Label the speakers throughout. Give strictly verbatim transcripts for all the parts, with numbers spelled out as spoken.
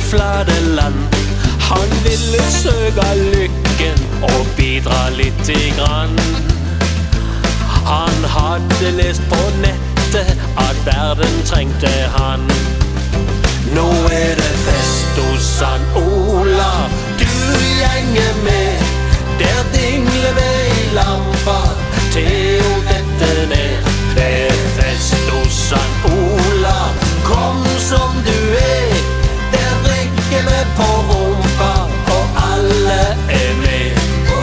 Speaker 1: flate land. Han ville søke lykken og bidra litt i grann. Han hadde lest på nettet at verden trengte han. Nå er det fest hos han Ola, du gjenger med. Der dingler vi i lampa til å dette ned. Det er fest hos han Ola, kom som du er. Der drikker vi på rumpa, og alle er med.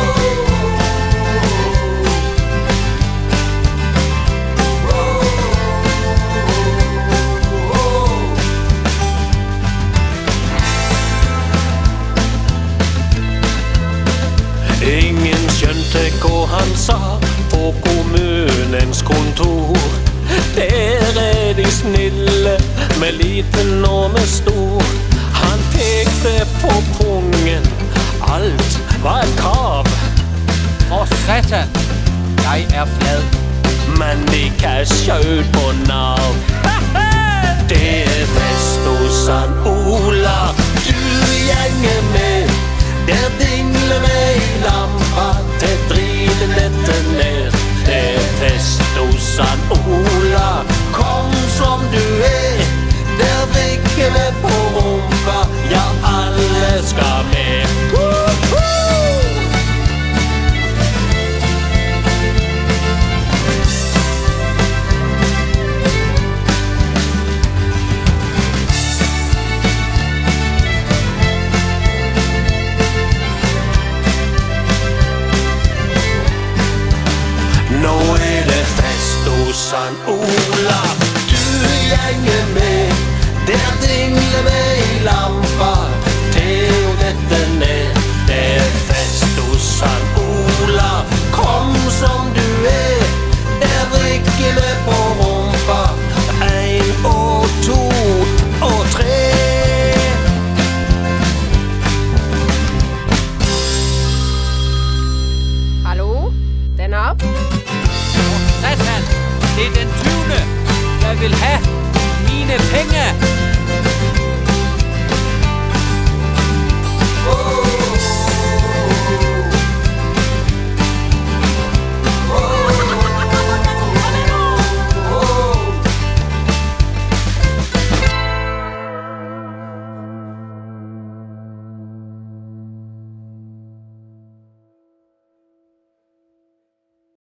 Speaker 1: Ingen skjønte hva han sa på kommunens kontor. Der er de snille, med liten og med stor. Han pekte på pungen, alt var et krav.
Speaker 2: For satan, jeg er flad.
Speaker 1: Men de casher ut på Nav. Det er fest hos han Ola, du gjenger med. Der dingler vi i lampa til driten dette ned. Det er fest hos han Ola, kom som du er. Der drikker vi på rumpa, ja alle skal med. Nå er det fest hos han Ola, du gjenger med. Der dingler vi i lampa til å dette ned. Det er fest hos han Ola, kom som du er. Der drikker vi på rumpa, en og to og tre.
Speaker 3: Hallo, den er opp.
Speaker 2: Det er den tyvende, jeg vil have mine penge.